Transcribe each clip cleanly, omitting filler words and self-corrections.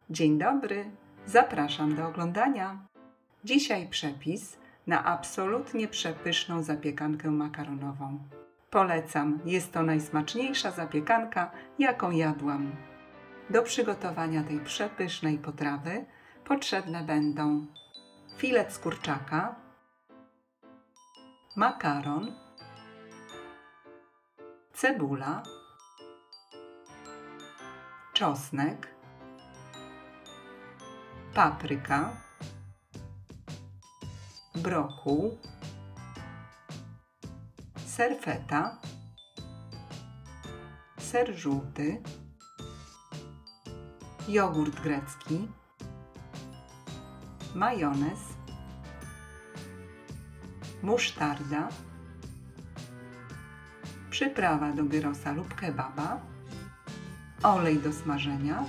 Dzień dobry, zapraszam do oglądania. Dzisiaj przepis na absolutnie przepyszną zapiekankę makaronową. Polecam, jest to najsmaczniejsza zapiekanka, jaką jadłam. Do przygotowania tej przepysznej potrawy potrzebne będą filet z kurczaka, makaron, cebula, czosnek, papryka, brokuł, ser feta, ser żółty, jogurt grecki, majonez, musztarda, przyprawa do gyrosa lub kebaba, olej do smażenia,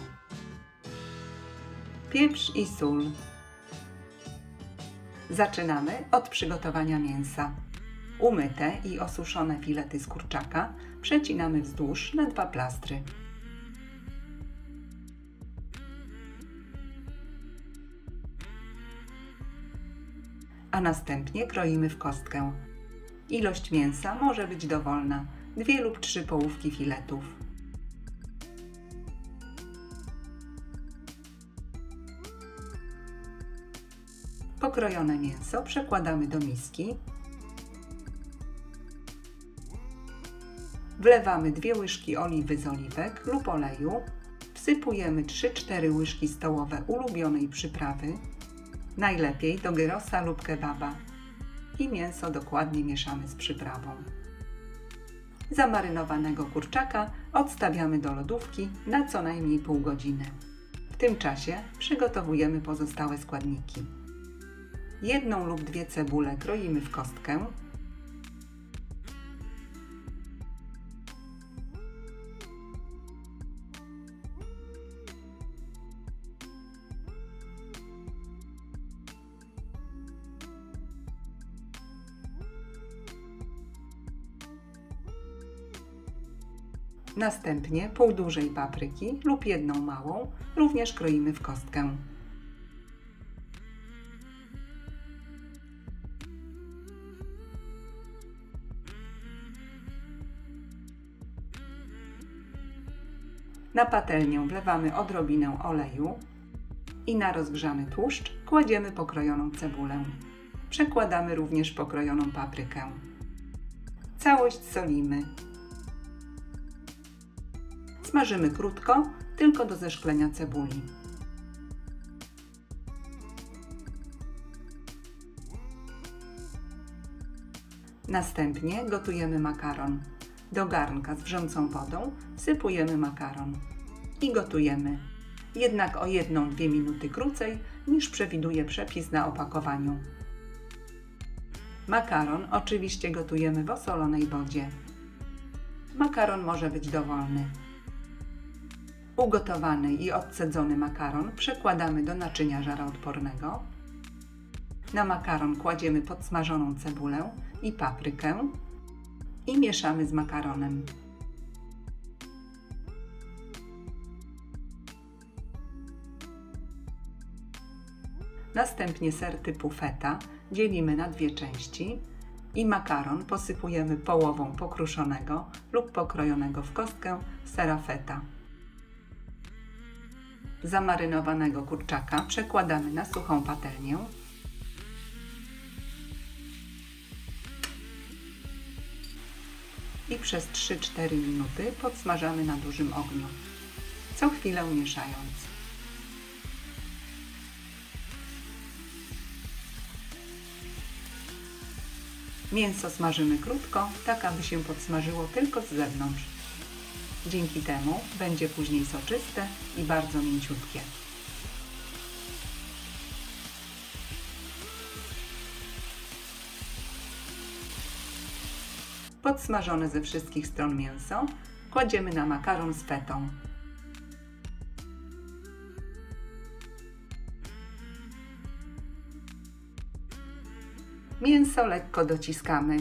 pieprz i sól. Zaczynamy od przygotowania mięsa. Umyte i osuszone filety z kurczaka przecinamy wzdłuż na 2 plastry. A następnie kroimy w kostkę. Ilość mięsa może być dowolna, 2 lub 3 połówki filetów. Pokrojone mięso przekładamy do miski. Wlewamy 2 łyżki oliwy z oliwek lub oleju. Wsypujemy 3-4 łyżki stołowe ulubionej przyprawy, najlepiej do gyrosa lub kebaba, i mięso dokładnie mieszamy z przyprawą. Zamarynowanego kurczaka odstawiamy do lodówki na co najmniej pół godziny. W tym czasie przygotowujemy pozostałe składniki. 1 lub 2 cebule kroimy w kostkę. Następnie pół dużej papryki lub 1 małą również kroimy w kostkę. Na patelnię wlewamy odrobinę oleju i na rozgrzany tłuszcz kładziemy pokrojoną cebulę. Przekładamy również pokrojoną paprykę. Całość solimy. Smażymy krótko, tylko do zeszklenia cebuli. Następnie gotujemy makaron. Do garnka z wrzącą wodą wsypujemy makaron i gotujemy, jednak o 1-2 minuty krócej niż przewiduje przepis na opakowaniu. Makaron oczywiście gotujemy w osolonej wodzie. Makaron może być dowolny. Ugotowany i odcedzony makaron przekładamy do naczynia żaroodpornego. Na makaron kładziemy podsmażoną cebulę i paprykę i mieszamy z makaronem. Następnie ser typu feta dzielimy na 2 części i makaron posypujemy połową pokruszonego lub pokrojonego w kostkę sera feta. Zamarynowanego kurczaka przekładamy na suchą patelnię. I przez 3-4 minuty podsmażamy na dużym ogniu, co chwilę mieszając. Mięso smażymy krótko, tak aby się podsmażyło tylko z zewnątrz. Dzięki temu będzie później soczyste i bardzo mięciutkie. Podsmażone ze wszystkich stron mięso kładziemy na makaron z fetą. Mięso lekko dociskamy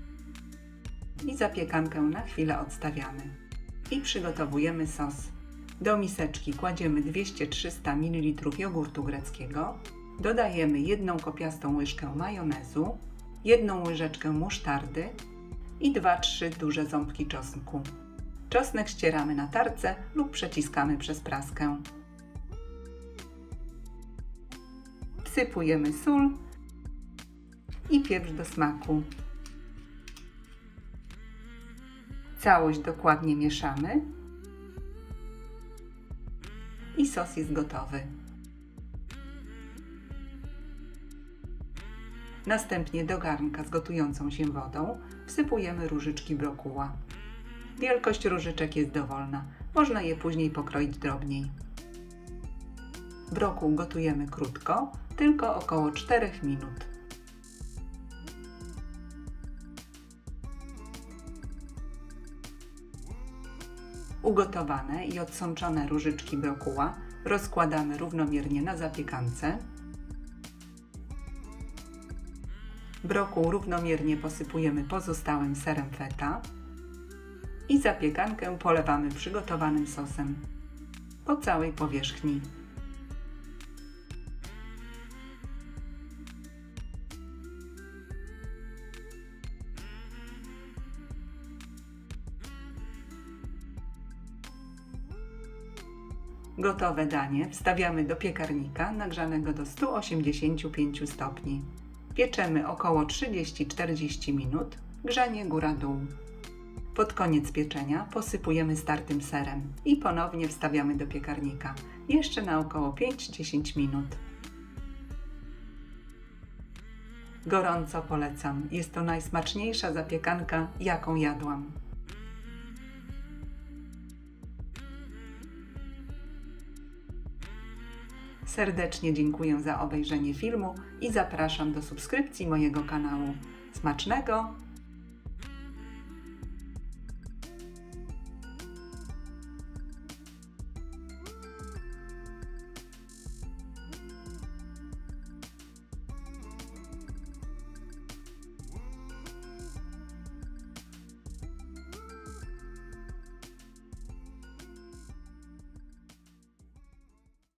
i zapiekankę na chwilę odstawiamy. I przygotowujemy sos. Do miseczki kładziemy 200-300 ml jogurtu greckiego, dodajemy 1 kopiastą łyżkę majonezu, 1 łyżeczkę musztardy i 2-3 duże ząbki czosnku. Czosnek ścieramy na tarce lub przeciskamy przez praskę. Wsypujemy sól i pieprz do smaku. Całość dokładnie mieszamy i sos jest gotowy. Następnie do garnka z gotującą się wodą wsypujemy różyczki brokuła. Wielkość różyczek jest dowolna, można je później pokroić drobniej. Brokuł gotujemy krótko, tylko około 4 minut. Ugotowane i odsączone różyczki brokuła rozkładamy równomiernie na zapiekance. Brokuł równomiernie posypujemy pozostałym serem feta i zapiekankę polewamy przygotowanym sosem po całej powierzchni. Gotowe danie wstawiamy do piekarnika nagrzanego do 185 stopni. Pieczemy około 30-40 minut, grzanie góra-dół. Pod koniec pieczenia posypujemy startym serem i ponownie wstawiamy do piekarnika, jeszcze na około 5-10 minut. Gorąco polecam, jest to najsmaczniejsza zapiekanka, jaką jadłam. Serdecznie dziękuję za obejrzenie filmu i zapraszam do subskrypcji mojego kanału. Smacznego!